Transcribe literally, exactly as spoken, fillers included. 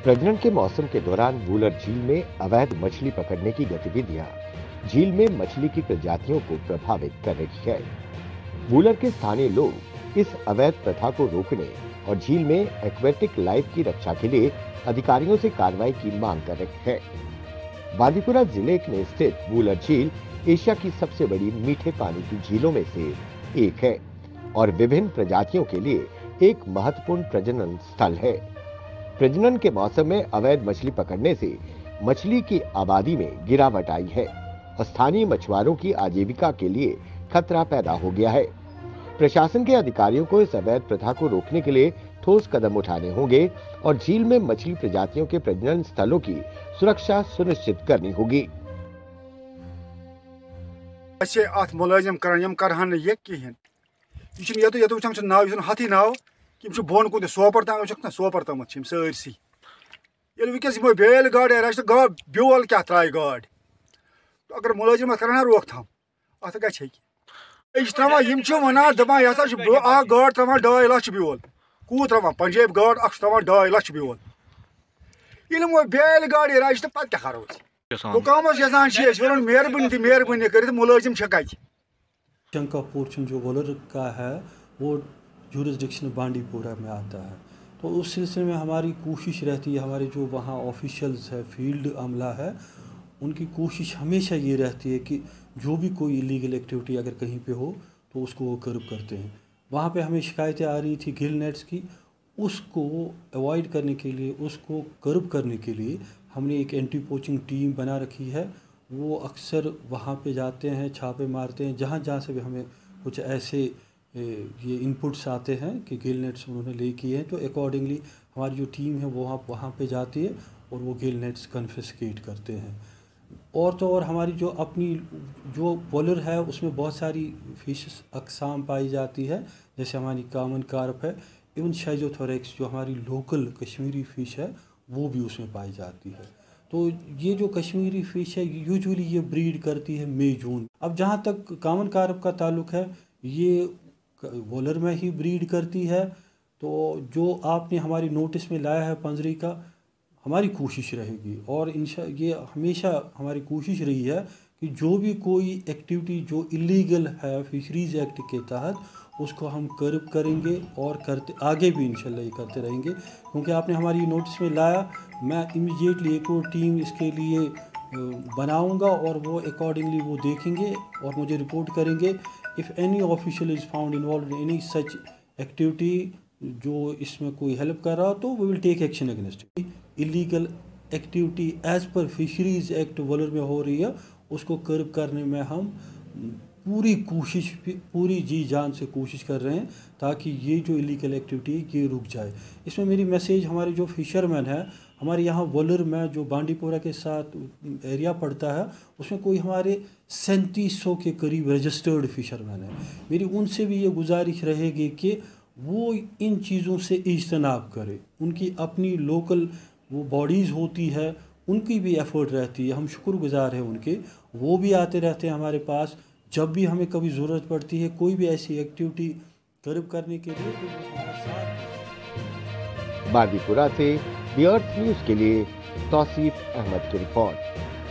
प्रजनन के मौसम के दौरान वूलर झील में अवैध मछली पकड़ने की गतिविधियां झील में मछली की प्रजातियों को प्रभावित कर रही है। वूलर के स्थानीय लोग इस अवैध प्रथा को रोकने और झील में एक्वेटिक लाइफ की रक्षा के लिए अधिकारियों से कार्रवाई की मांग कर रहे हैं। बांदीपुरा जिले में स्थित वूलर झील एशिया की सबसे बड़ी मीठे पानी की झीलों में से एक है और विभिन्न प्रजातियों के लिए एक महत्वपूर्ण प्रजनन स्थल है। प्रजनन के मौसम में अवैध मछली पकड़ने से मछली की आबादी में गिरावट आई है और स्थानीय मछुआरों की आजीविका के लिए खतरा पैदा हो गया है। प्रशासन के अधिकारियों को इस अवैध प्रथा को रोकने के लिए ठोस कदम उठाने होंगे और झील में मछली प्रजातियों के प्रजनन स्थलों की सुरक्षा सुनिश्चित करनी होगी। मुलाजिम कर ये कहें यह नाव हथी नाव बोन कुन सोपर तम ना सोपर तम सरसी ये वस बेल गाड़ गा ब्योल क्या त्राय गाड़ अगर मुलाजिम कर रोकथाम अत ग वन दपान यह गाड़ त्रावान ढाई लक्ष ब्योल कूत त्रावान पंजाब गाड़ अख त्रावान ढाई लक्ष ब्योल ये बेल गाड़ तो पे क्या करो हुकामस यहां मेहरबानी मेहरबानी कर मुलाजिम कत का पोर्शन जो वूलर का है वो जुरिस्डिक्शन बांडीपुरा में आता है। तो उस सिलसिले में हमारी कोशिश रहती है, हमारे जो वहाँ ऑफिशियल्स है, फील्ड अमला है, उनकी कोशिश हमेशा ये रहती है कि जो भी कोई इलीगल एक्टिविटी अगर कहीं पे हो तो उसको वो कर्ब करते हैं। वहाँ पे हमें शिकायतें आ रही थी गिल नेट्स की, उसको अवॉइड करने के लिए, उसको कर्ब करने के लिए हमने एक एंटी पोचिंग टीम बना रखी है। वो अक्सर वहाँ पे जाते हैं, छापे मारते हैं, जहाँ जहाँ से भी हमें कुछ ऐसे ये इनपुट्स आते हैं कि गिल नेट्स उन्होंने ले किए हैं, तो अकॉर्डिंगली हमारी जो टीम है वो वहाँ वहाँ पे जाती है और वो गिल नेट्स कन्फिस्केट करते हैं। और तो और हमारी जो अपनी जो वूलर है उसमें बहुत सारी फिश अकसाम पाई जाती है, जैसे हमारी कामन कार्प है, इवन शाइजोथोरैक्स जो हमारी लोकल कश्मीरी फ़िश है वो भी उसमें पाई जाती है। तो ये जो कश्मीरी फ़िश है यूजुअली ये ब्रीड करती है मई जून। अब जहाँ तक कामन कार्प का ताल्लुक़ है, ये वूलर में ही ब्रीड करती है। तो जो आपने हमारी नोटिस में लाया है पंजरी का, हमारी कोशिश रहेगी और इंशा ये हमेशा हमारी कोशिश रही है कि जो भी कोई एक्टिविटी जो इलीगल है फिशरीज़ एक्ट के तहत उसको हम कर्ब करेंगे और करते आगे भी इंशाल्लाह ये करते रहेंगे। क्योंकि आपने हमारी नोटिस में लाया, मैं इमीडिएटली एक और टीम इसके लिए बनाऊंगा और वो अकॉर्डिंगली वो देखेंगे और मुझे रिपोर्ट करेंगे। If any official is found involve in any such activity जो इसमें कोई हेल्प कर रहा हो तो we will take action against it. Illegal activity as per fisheries act Wular में हो रही है उसको कर्ब करने में हम पूरी कोशिश पूरी जी जान से कोशिश कर रहे हैं ताकि ये जो इलीगल एक्टिविटी है ये रुक जाए। इसमें मेरी मैसेज हमारे जो फिशरमैन है, हमारे यहाँ वूलर में जो बांडीपुरा के साथ एरिया पड़ता है उसमें कोई हमारे सैंतीस सौ के करीब रजिस्टर्ड फिशरमैन है। मेरी उनसे भी ये गुजारिश रहेगी कि वो इन चीज़ों से इज्तनाब करें। उनकी अपनी लोकल वो बॉडीज़ होती है, उनकी भी एफ़र्ट रहती है, हम शुक्रगुजार हैं उनके, वो भी आते रहते हैं हमारे पास जब भी हमें कभी ज़रूरत पड़ती है कोई भी ऐसी एक्टिविटी कर्ब करने के लिए तो हमारे साथ। बांदीपुरा से द अर्थ न्यूज़ के लिए तौसीफ अहमद की रिपोर्ट।